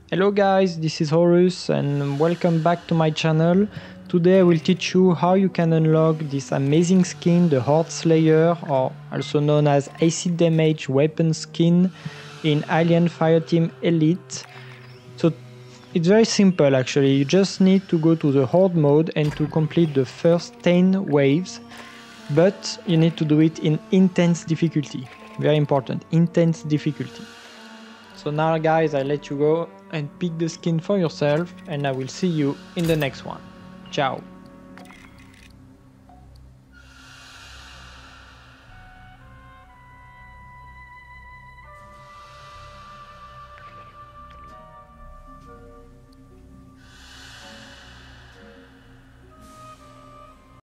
Hello guys, this is Horus and welcome back to my channel. Today I will teach you how you can unlock this amazing skin, the HORDE SLAYER, or also known as acid damage weapon skin in Aliens Fireteam Elite. So it's very simple actually, you just need to go to the HORDE mode and to complete the first 10 waves, but you need to do it in intense difficulty. Very important, intense difficulty. So now guys, I let you go and pick the skin for yourself and I will see you in the next one. Ciao!